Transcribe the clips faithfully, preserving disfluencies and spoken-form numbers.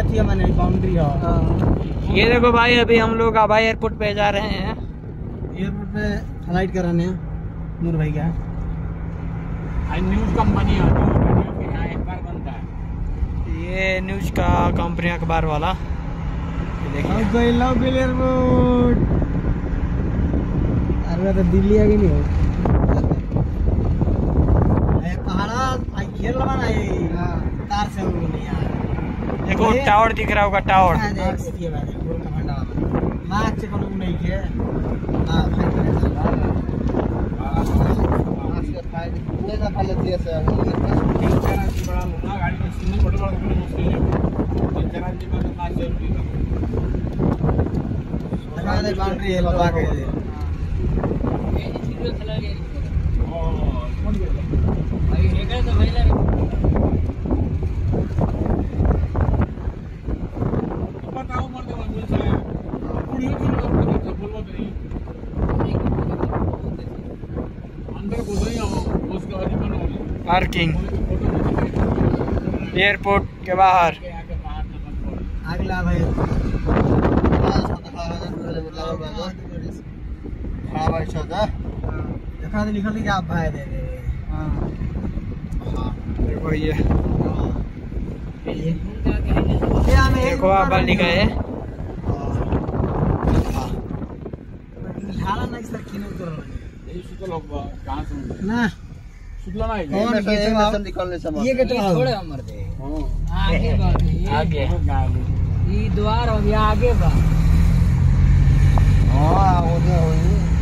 थी मैंने बाउंड्री है। ये देखो भाई, अभी हम लोग हवाई एयरपोर्ट पे जा रहे हैं। एयरपोर्ट पे फ्लाइट कराने हैं नूर भाई का। न्यूज कंपनी आती है यहाँ अखबार बनता है। ये न्यूज का कंपनी अखबार वाला। ये देखिए एयरपोर्ट। अरे तो दिल्ली आ गई नहीं हो पहाड़ा घेर लगाना है तार से नहीं यार। देखो टावर दिख रहा होगा, टावर। मार्च को नहीं है। हां ये ना फल दिया से तीन चार आदमी बड़ा लोना गाड़ी में सिग्नल बड़ा बड़ा करना मुश्किल है। तीन चार आदमी का मार जरूरी है। हमारे बाउंड्री है लगा के दे। ये सीधे चला गया। ओ कौन गया भाई? एक है तो महिला बताओ मर दे बोल साहब पुड़ियो की बोलवा नहीं अंदर घुस ही आओ उसके बाद ही बनो पार्किंग एयरपोर्ट के बाहर। अगला भाई हां भाई छोटा देखा तो लिखल कि आप भाई दे दे। हां देखो ये ये देखो आप लिखा है। हाला ना सर किनो कर यही सुतल होगा कहां से ना सुतला ना है कौन गेट निकलने से ये गेट छोड़े हमर दे। हां आगे बा आगे ई द्वार हो गया आगे बा। हां ओदे होई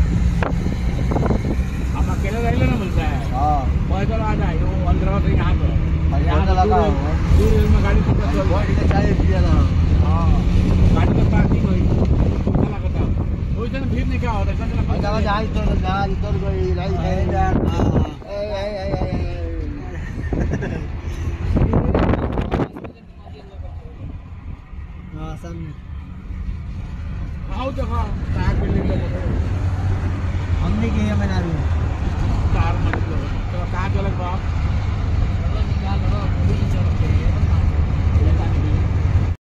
हम अकेले रह लेना मिलता है। हां पैदल आ जाए वो अंदर से यहां पे यहां लगा हो दूर में गाड़ी से चल गाड़ी का चाय पिया ना। हां गाड़ी का पार्किंग होई चला करता ओइ दिन भीड़ नहीं क्या होता चला जगह जाई तो जहां इधर गई राइट है यार। हां ए ए ए हां सामने आओ देखो कार बिल्डिंग में हमने के में ना कार मतलब तो कार चलक बा निकाल लो